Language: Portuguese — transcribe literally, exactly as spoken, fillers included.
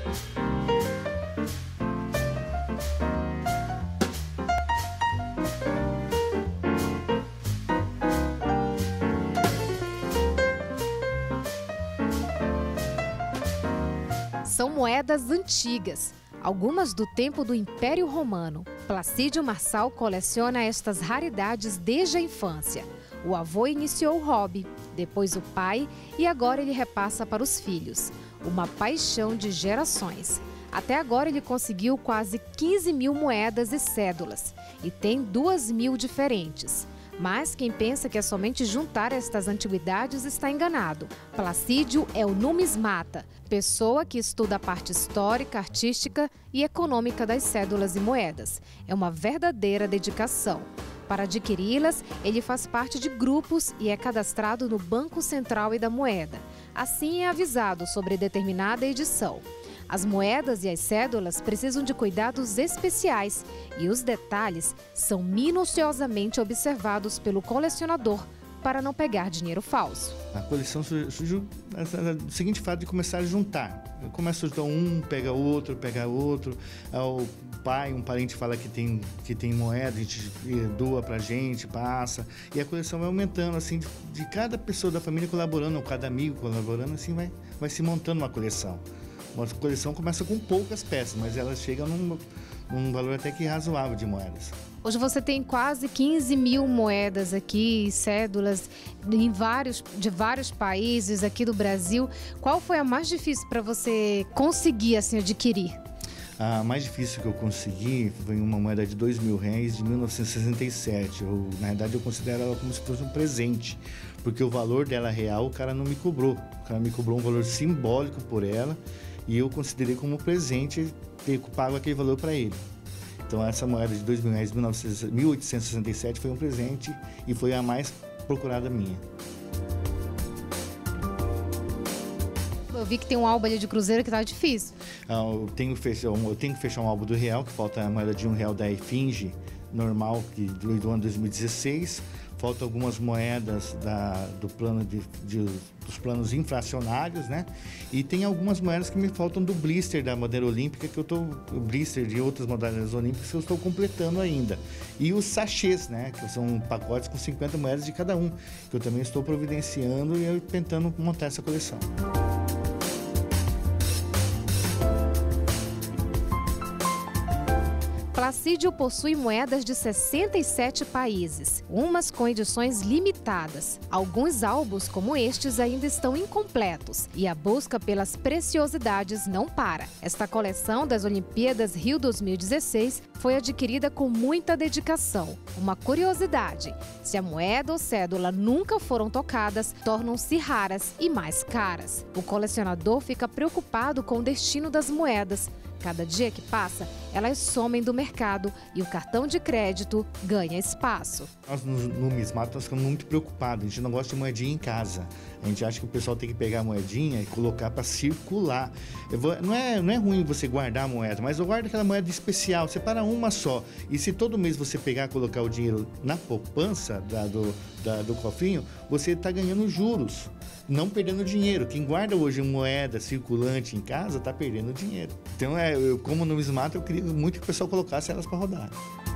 São moedas antigas, algumas do tempo do Império Romano. Placídio Marçal coleciona estas raridades desde a infância. O avô iniciou o hobby, depois o pai e agora ele repassa para os filhos. Uma paixão de gerações. Até agora ele conseguiu quase quinze mil moedas e cédulas e tem duas mil diferentes. Mas quem pensa que é somente juntar estas antiguidades está enganado. Placídio é o numismata, pessoa que estuda a parte histórica, artística e econômica das cédulas e moedas. É uma verdadeira dedicação. Para adquiri-las, ele faz parte de grupos e é cadastrado no Banco Central e da Moeda. Assim é avisado sobre determinada edição. As moedas e as cédulas precisam de cuidados especiais e os detalhes são minuciosamente observados pelo colecionador para não pegar dinheiro falso. A coleção surgiu do seguinte fato de começar a juntar. Começa a juntar um, pega outro, pega outro. O pai, um parente fala que tem, que tem moeda, a gente doa pra gente, passa. E a coleção vai aumentando, assim, de, de cada pessoa da família colaborando, ou cada amigo colaborando, assim vai, vai se montando uma coleção. Uma coleção começa com poucas peças, mas ela chega num, num valor até que razoável de moedas. Hoje você tem quase quinze mil moedas aqui, cédulas em vários, de vários países aqui do Brasil. Qual foi a mais difícil para você conseguir assim, adquirir? A mais difícil que eu consegui foi uma moeda de dois mil réis de mil novecentos e sessenta e sete. Eu, na verdade, eu considero ela como se fosse um presente, porque o valor dela real o cara não me cobrou. O cara me cobrou um valor simbólico por ela e eu considerei como presente ter pago aquele valor para ele. Então essa moeda de dois mil réis de mil oitocentos e sessenta e sete foi um presente e foi a mais procurada minha. Eu vi que tem um álbum ali de cruzeiro que tá difícil. Eu tenho, que fechar, eu tenho que fechar um álbum do real, que falta a moeda de um real da Esfinge normal, que do ano dois mil e dezesseis. Faltam algumas moedas da, do plano de, de, dos planos inflacionários, né? E tem algumas moedas que me faltam do blister da bandeira olímpica, que eu tô, o blister de outras modalidades olímpicas que eu estou completando ainda. E os sachês, né? Que são pacotes com cinquenta moedas de cada um, que eu também estou providenciando e eu tentando montar essa coleção. Placídio possui moedas de sessenta e sete países, umas com edições limitadas. Alguns álbuns como estes ainda estão incompletos e a busca pelas preciosidades não para. Esta coleção das Olimpíadas Rio dois mil e dezesseis foi adquirida com muita dedicação. Uma curiosidade, se a moeda ou cédula nunca foram tocadas, tornam-se raras e mais caras. O colecionador fica preocupado com o destino das moedas. Cada dia que passa, elas somem do mercado e o cartão de crédito ganha espaço. Nós, no numismato, nós ficamos muito preocupados. A gente não gosta de moedinha em casa. A gente acha que o pessoal tem que pegar a moedinha e colocar para circular. Eu vou, não, é, não é ruim você guardar a moeda, mas eu guardo aquela moeda especial. Separa uma só. E se todo mês você pegar e colocar o dinheiro na poupança da, do, da, do cofrinho, você está ganhando juros. Não perdendo dinheiro. Quem guarda hoje moeda circulante em casa está perdendo dinheiro. Então, é, eu, como numismata, eu queria muito que o pessoal colocasse elas para rodar.